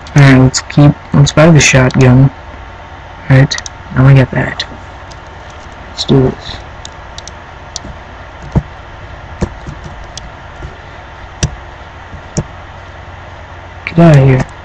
Alright, let's buy the shotgun. Alright, now we got that. Let's do this. Get out of here.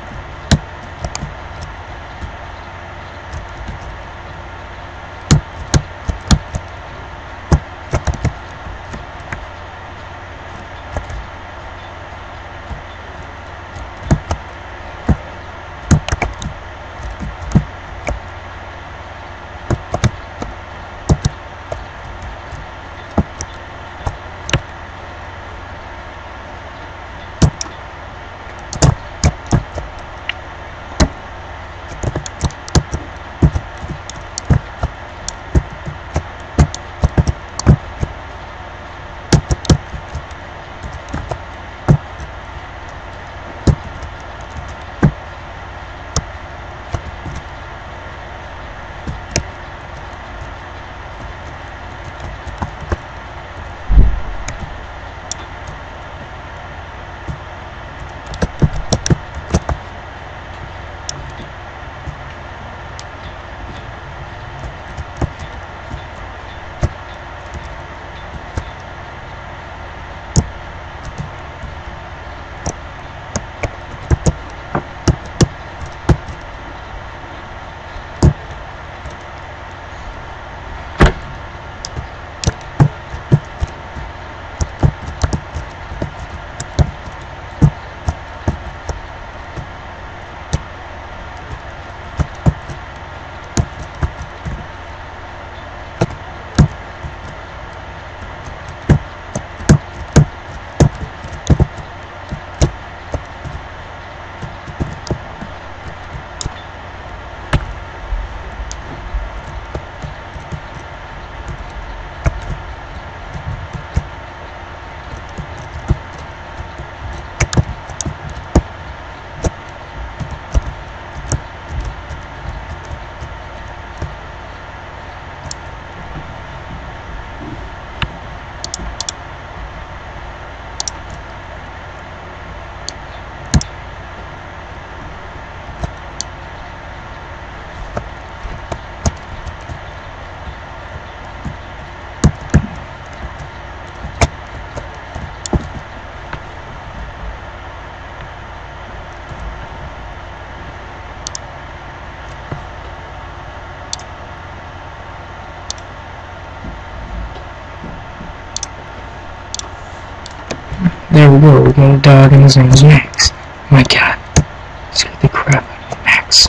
There we go, we got a dog and his name's Max. Oh my god. Scared the crap out of me, Max.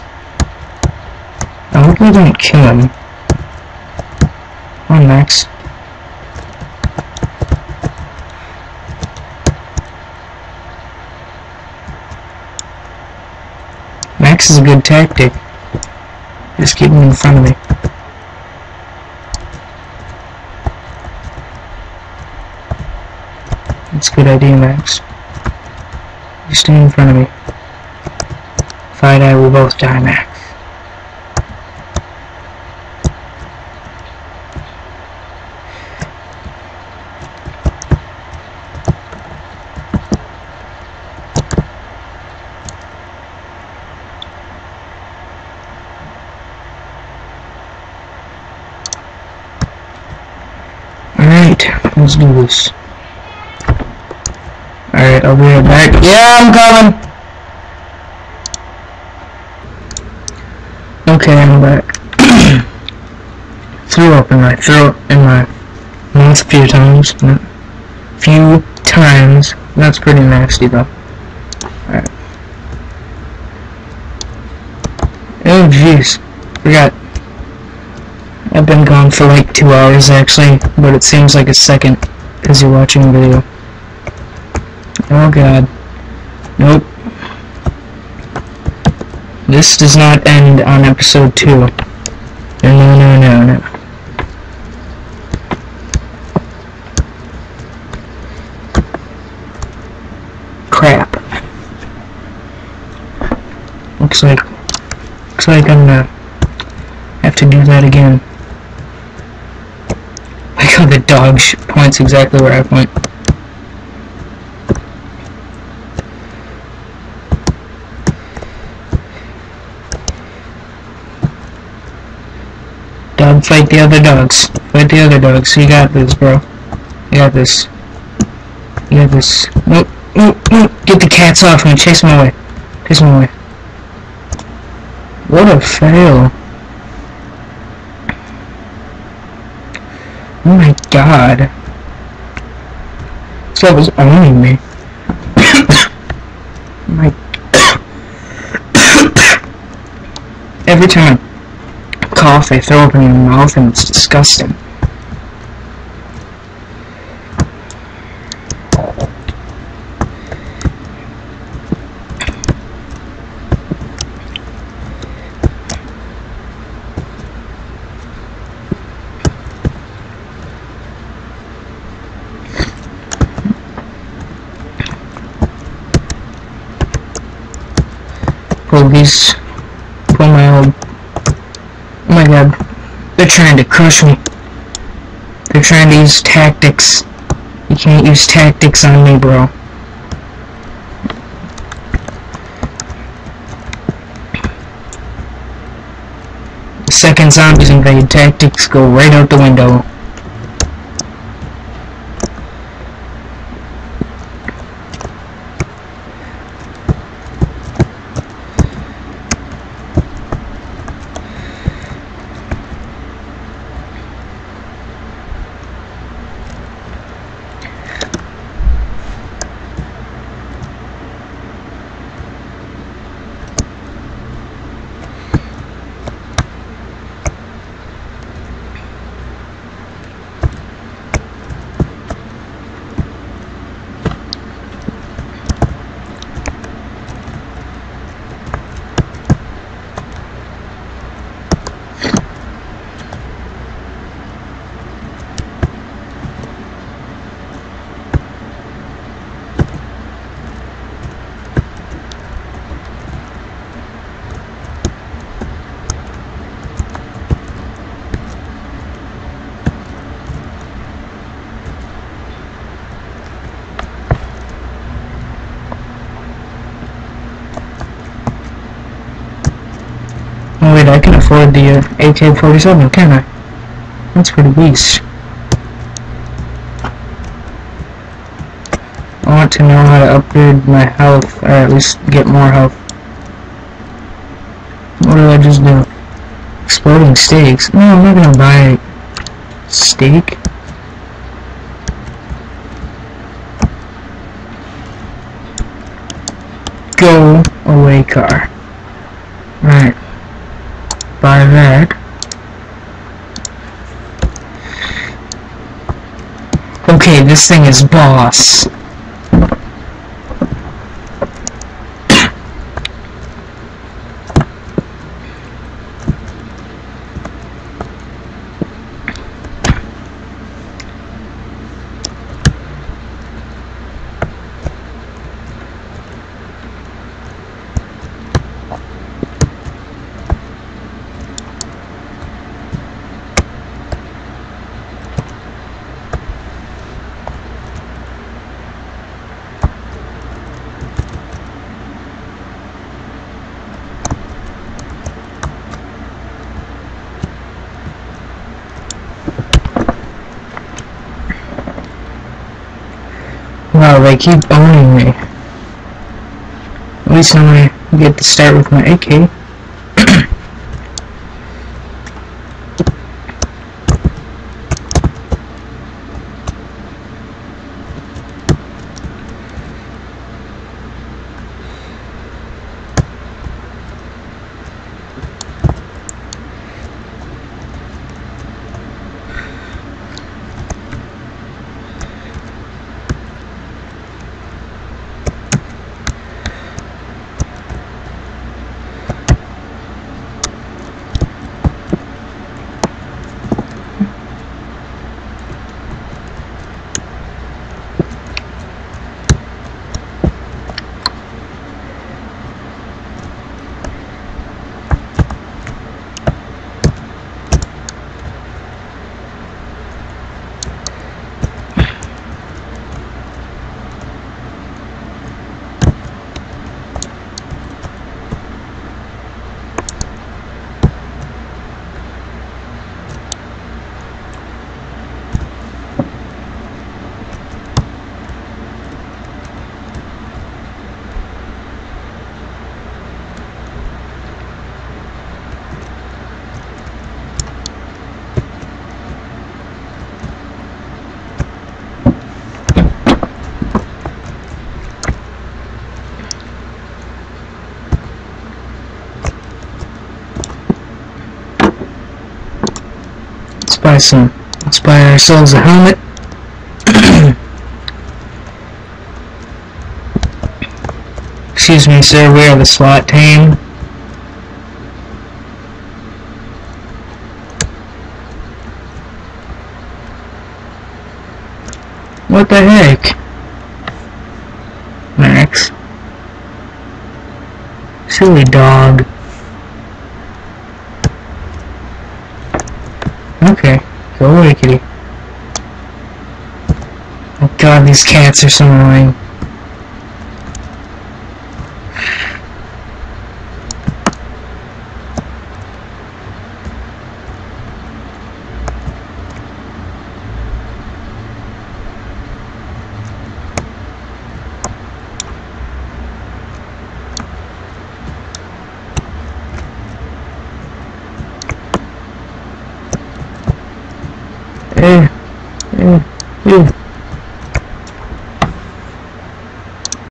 I hope we don't kill him. Come on, Max. Max is a good tactic. Just keep him in front of me. That's a good idea, Max. You stay in front of me. If I die, we'll both die, Max. Alright, let's do this. Alright, I'll be right back. Yeah, I'm coming! Okay, I'm back. Threw up in my throat in my mouth a few times. That's pretty nasty though. Alright. Oh jeez. Forgot. I've been gone for like 2 hours actually, but it seems like a second because you're watching a video. Oh god. Nope. This does not end on episode 2. No. Crap. Looks like I'm gonna have to do that again. Like how the dog points exactly where I point. dog. Fight the other dogs. Fight the other dogs. You got this, bro. You got this. You got this. Nope. Nope. Nope. Get the cats off me. Chase them away. Chase them away. What a fail. Oh my god. This guy was owning me. My every time I cough, I throw up in my mouth and it's disgusting. Police. Pull my old. Oh my god. They're trying to crush me. They're trying to use tactics. You can't use tactics on me, bro. The second zombies invade, tactics go right out the window. Oh wait, I can afford the AK-47, can I? That's pretty beast. I want to know how to upgrade my health, or at least get more health. What do I just do? Exploding steaks? No, I'm not gonna buy steak. Go away, car. Right. Buy that. Okay, this thing is boss. Wow, they keep owning me. At least now I get to start with my AK. buy some. Let's buy ourselves a helmet. Excuse me, sir, we are the SWAT team. What the heck? Max. Silly dog. Okay, go away, kitty. Oh god, these cats are so annoying.